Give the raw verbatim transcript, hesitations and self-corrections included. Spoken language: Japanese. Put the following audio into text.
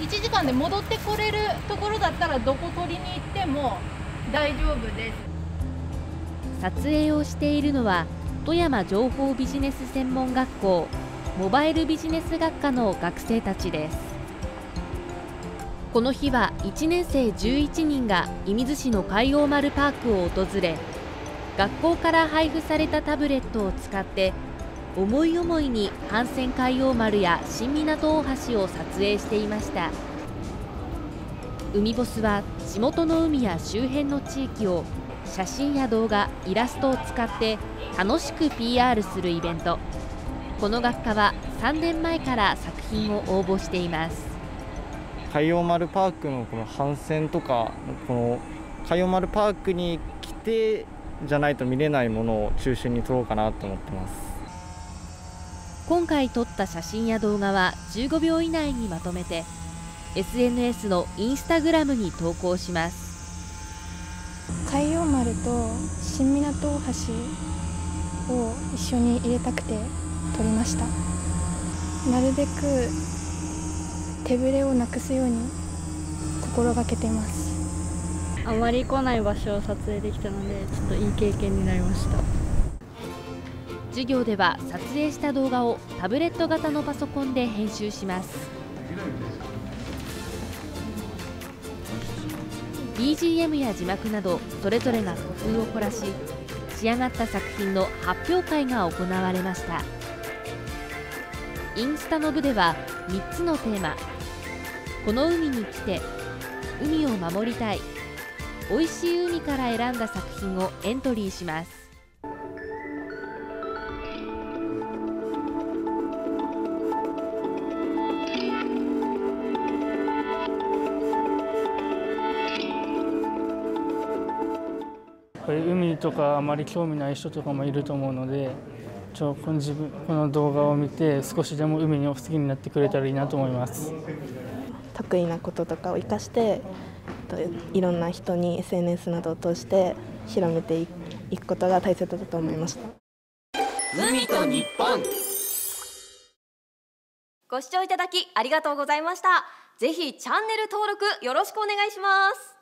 いちじかんで戻ってこれるところだったらどこ取りに行っても大丈夫です。 撮影をしているのは富山情報ビジネス専門学校モバイルビジネス学科の学生たちです。この日はいちねんせいじゅういちにんが射水市の海王丸パークを訪れ、学校から配布されたタブレットを使って思い思いに帆船海王丸や新湊大橋を撮影していました。海ボスは地元の海や周辺の地域を写真や動画、イラストを使って楽しく ピーアール するイベント。この学科はさんねんまえから作品を応募しています。 海王丸パークのこの帆船とか、この海王丸パークに来てじゃないと見れないものを中心に撮ろうかなと思ってます。 今回撮った写真や動画はじゅうごびょう以内にまとめて エスエヌエス のインスタグラムに投稿します。 海王丸と新湊大橋を一緒に入れたくて撮りました。なるべく手ぶれをなくすように心がけています。 あまり来ない場所を撮影できたので、ちょっといい経験になりました。 授業では撮影した動画をタブレット型のパソコンで編集します。 ビージーエム や字幕などそれぞれが工夫を凝らし、仕上がった作品の発表会が行われました。インスタの部ではみっつのテーマ、この海に来て、海を守りたい、おいしい海から選んだ作品をエントリーします。 これ海とかあまり興味ない人とかもいると思うので、ちょこの自分この動画を見て少しでも海を好きになってくれたらいいなと思います。 得意なこととかを生かしていろんな人に エスエヌエス などを通して広めていくことが大切だと思いました。 海と日本。 ご視聴いただきありがとうございました。ぜひチャンネル登録よろしくお願いします。